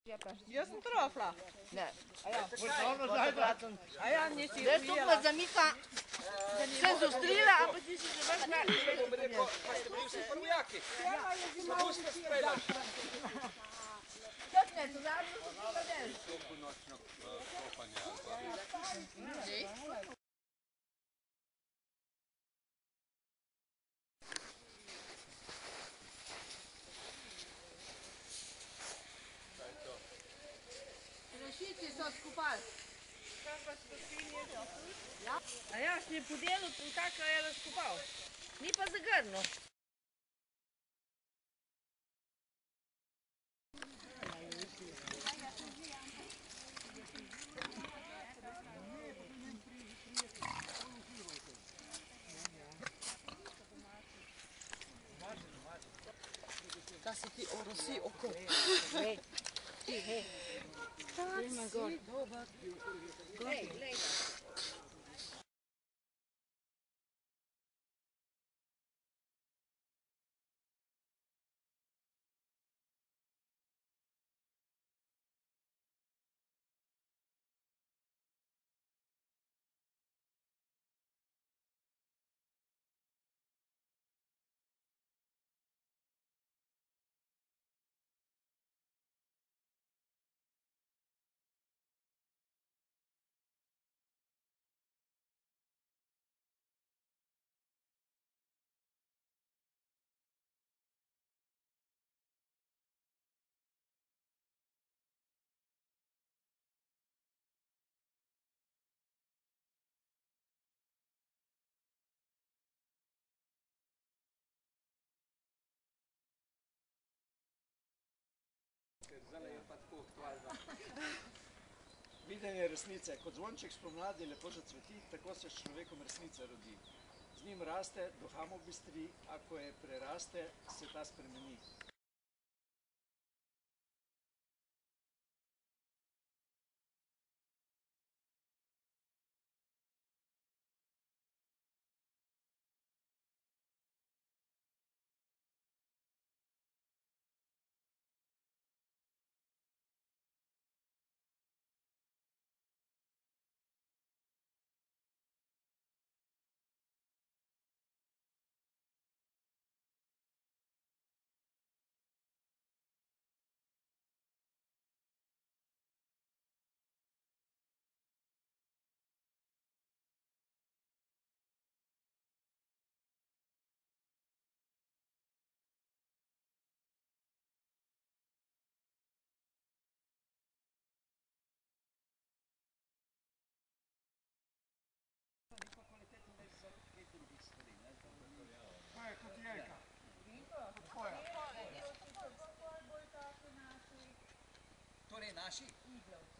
Jaz sem trofla. Ne. A ja, nisi Zdaj tu me zamika, sem zostrila, ampak ti si že več Pa ste bili vsi prvojaki. Samo ste streljali. Kot ne, to zadnjo so ti padeli. Toliko nočno kopanje. Rešici so skupali. A ja, si je podelil in tako je razkopal. Ni pa zagrnil. Kaj si ti orosi oko? Hej, ti, hej. Gremo gor. Lej, lej. Zdaj je pa tako aktualno. Videnje resnice. Kot zvonček spomladi lepo zacveti, tako se s človekom resnica rodi. Z njim raste, duha mu bistri, a ko je preraste, se ta spremeni. Torej naši?